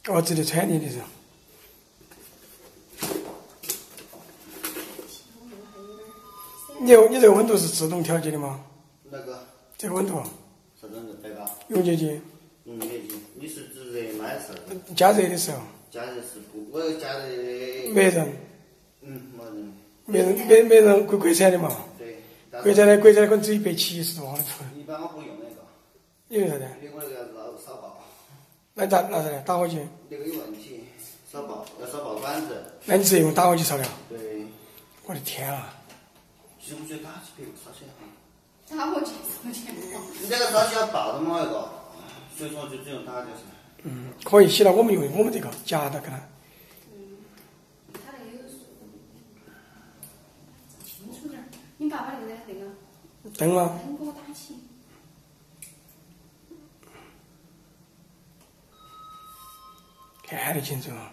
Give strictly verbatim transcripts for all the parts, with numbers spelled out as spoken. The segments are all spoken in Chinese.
我直接穿你的时候。你你这个温度是自动调节的吗？ 那个。 这个温度。 啥子温度？白高。 永节机。 永节机，你是指热吗还是？ 加热的时候。 加热是不，我加热。 没人。 嗯，没人。 没人没没人国国产的嘛。 对。 国产的国产的可能只有一百七十多。 一般我不用那个。 因为啥子？ 因为我那个要烧爆。 那咋那啥子？打火机？ 那个有问题，烧爆要烧爆管子。 那你直接用打火机烧了？ 对。 我的天啊！ 其实我觉得打起别个烧起来好。 打火机烧起来好。 你这个烧起要爆的嘛那个，所以说就只用打就是。 嗯，可以。现在我们用我们这个夹到给它。 嗯，它那个有数。清楚点儿，你爸爸那个那个。 灯啊。 灯给我打起。 看得清楚啊。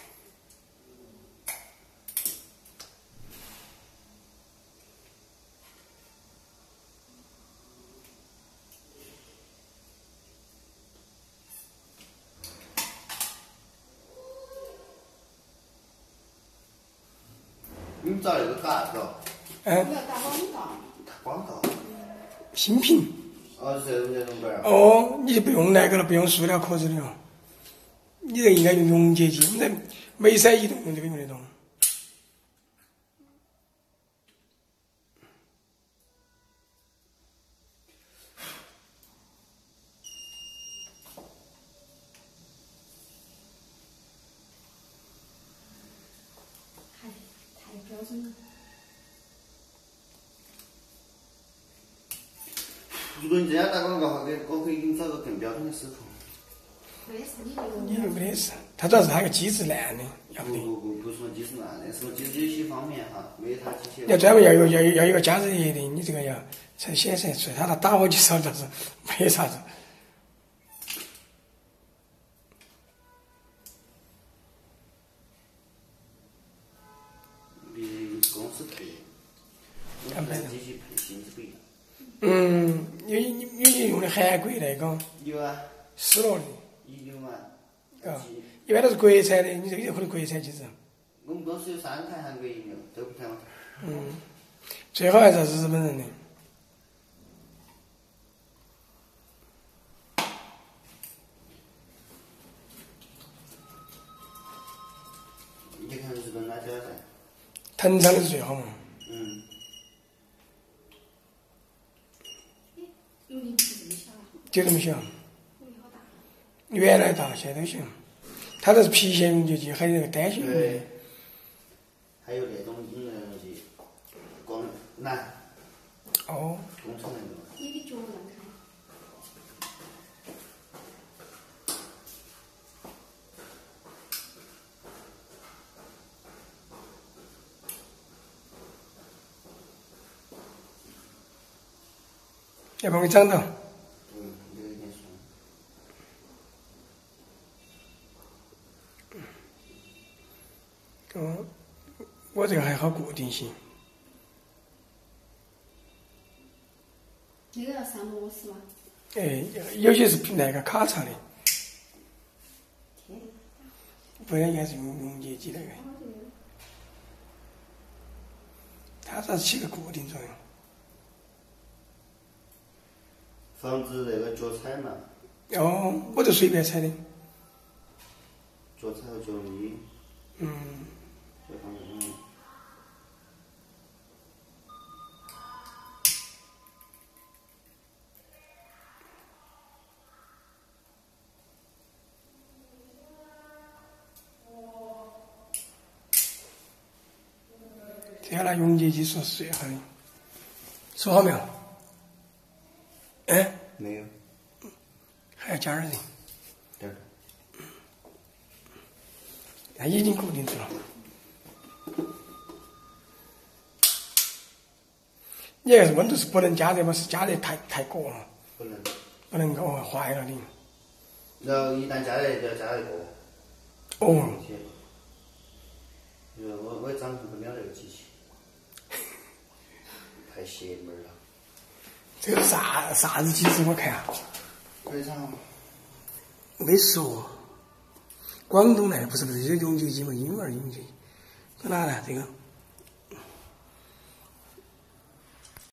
你们找那个干啥子？ 嗯。 我要打广告。 打广告。 新品。 哦，这种这种本儿。 哦，你就不用那个了，不用塑料壳子的了。你这应该用溶解剂，我们在梅赛移动用这个用那种。 太太标准了。 如果你这样打广告的话，给我可以给你找个更标准的师傅。 没事，你就你就没得事，它主要是它个机子烂的，要不得。 不不不是说机子烂的，是说机子有些方面哈，没有它机器。 你要专门要有要有要有个加热液的，你这个要才显示出来。它那打火机烧就是没啥子。 比公司配，我们机器配性质不一样。 嗯，有有有些用的韩国那个。 有啊。 施罗的。 有嘛？ 啊，一般都是国产的，你这个有可能国产机子。 我们公司有三台韩国应用，都不台湾。 嗯，最好还是日本人的。 你看日本哪家噻？ 藤厂的是最好嘛。 嗯。 容易这么小啊？ 就这么小。 容易好大。 原来大，现在都行。它这是皮线溶解剂，还有那个单性溶解剂。 还有那种引燃溶剂，光蓝。 哦。 工厂那个。 你的脚让开。 要不然会长到。 嗯，有一点酸。 哦，我这个还好固定性。 那个要上螺丝吗？ 哎，有些是那个卡槽的。不然应该是用溶解剂那个。它主要是起个固定作用。 防止那个脚踩嘛。 哦，我就随便踩的。 脚踩和脚力。 嗯。 这方面嗯。 这样拿溶解剂说是最好的。说好没有？哎。 没有。 还要加点热。 对。 它已经固定住了。你那个温度是不能加热吗？是加热太太过了。 不能。 不能够坏了的。 然后一旦加热就要加热过。 哦。 因为我我也掌控不了这个机器。太邪门了。 这个啥啥子机子？我看啊。 非常。 没说。 广东那不是不是有永久鸡嘛？婴儿永久鸡，搁哪呢？这个